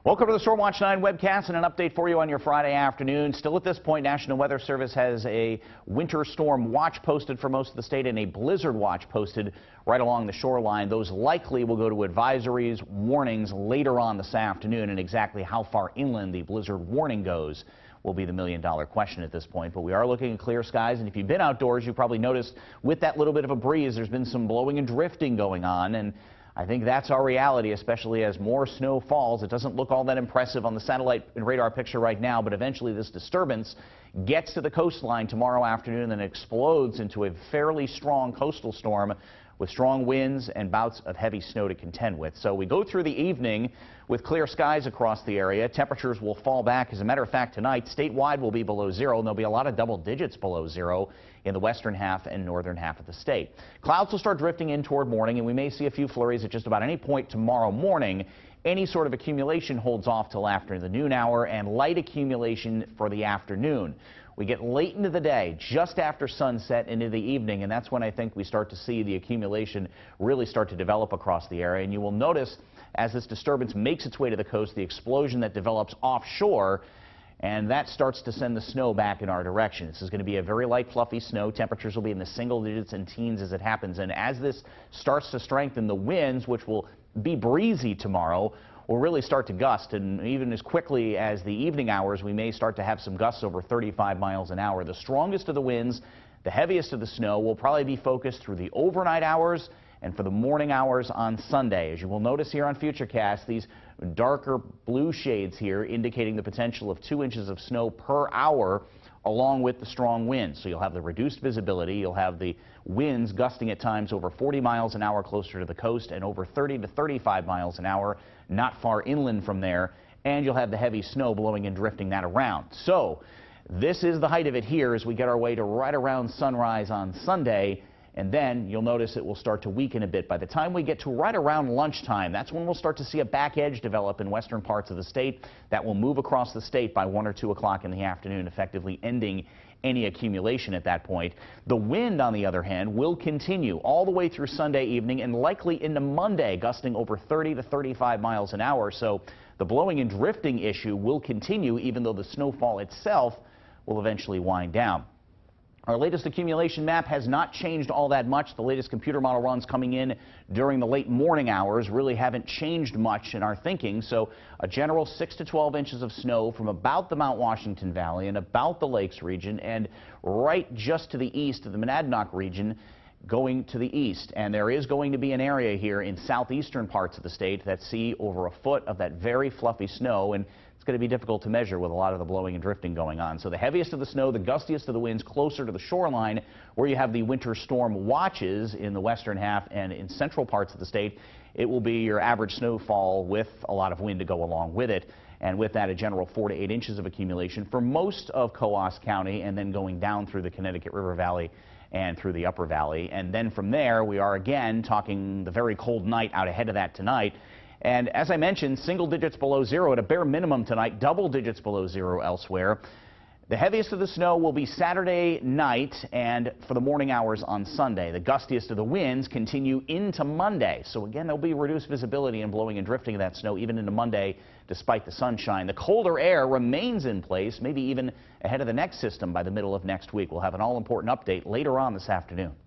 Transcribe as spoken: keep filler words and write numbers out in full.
Welcome to the Storm Watch nine webcast and an update for you on your Friday afternoon. Still at this point, National Weather Service has a winter storm watch posted for most of the state and a blizzard watch posted right along the shoreline. Those likely will go to advisories, warnings later on this afternoon, and exactly how far inland the blizzard warning goes will be the million dollar question at this point. But we are looking at clear skies, and if you've been outdoors, you probably noticed with that little bit of a breeze, there's been some blowing and drifting going on, and I think that's our reality, especially as more snow falls. It doesn't look all that impressive on the satellite and radar picture right now, but eventually this disturbance gets to the coastline tomorrow afternoon and then explodes into a fairly strong coastal storm with strong winds and bouts of heavy snow to contend with. So we go through the evening with clear skies across the area. Temperatures will fall back. As a matter of fact, tonight, statewide will be below zero, and there'll be a lot of double digits below zero in the western half and northern half of the state. Clouds will start drifting in toward morning, and we may see a few flurries at just about any point tomorrow morning. Any sort of accumulation holds off till after the noon hour, and light accumulation for the afternoon. We get late into the day, just after sunset into the evening, and that's when I think we start to see the accumulation really start to develop across the area. And you will notice as this disturbance makes its way to the coast, the explosion that develops offshore, and that starts to send the snow back in our direction. This is going to be a very light, fluffy snow. Temperatures will be in the single digits and teens as it happens. And as this starts to strengthen, the winds, which will be breezy tomorrow, will really start to gust, and even as quickly as the evening hours, we may start to have some gusts over thirty-five miles an hour. The strongest of the winds, the heaviest of the snow, will probably be focused through the overnight hours and for the morning hours on Sunday. As you will notice here on Futurecast, these darker blue shades here indicating the potential of two inches of snow per hour along with the strong winds. So you'll have the reduced visibility, you'll have the winds gusting at times over forty miles an hour closer to the coast and over thirty to thirty-five miles an hour not far inland from there, and you'll have the heavy snow blowing and drifting that around. So this is the height of it here as we get our way to right around sunrise on Sunday, and then you'll notice it will start to weaken a bit. By the time we get to right around lunchtime, that's when we'll start to see a back edge develop in western parts of the state that will move across the state by one or two o'clock in the afternoon, effectively ending any accumulation at that point. The wind, on the other hand, will continue all the way through Sunday evening and likely into Monday, gusting over thirty to thirty-five miles an hour. So the blowing and drifting issue will continue, even though the snowfall itself will eventually wind down. Our latest accumulation map has not changed all that much. The latest computer model runs coming in during the late morning hours really haven't changed much in our thinking. So a general six to twelve inches of snow from about the Mount Washington Valley and about the Lakes region and right just to the east of the Monadnock region going to the east. And there is going to be an area here in southeastern parts of the state that see over a foot of that very fluffy snow, and it's going to be difficult to measure with a lot of the blowing and drifting going on. So the heaviest of the snow, the gustiest of the winds closer to the shoreline where you have the winter storm watches in the western half and in central parts of the state. It will be your average snowfall with a lot of wind to go along with it. And with that, a general four to eight inches of accumulation for most of Coos County, and then going down through the Connecticut River Valley and through the Upper Valley. And then from there, we are again talking the very cold night out ahead of that tonight. And as I mentioned, single digits below zero at a bare minimum tonight, double digits below zero elsewhere. The heaviest of the snow will be Saturday night and for the morning hours on Sunday. The gustiest of the winds continue into Monday. So again, there'll be reduced visibility and blowing and drifting of that snow even into Monday despite the sunshine. The colder air remains in place, maybe even ahead of the next system by the middle of next week. We'll have an all-important update later on this afternoon.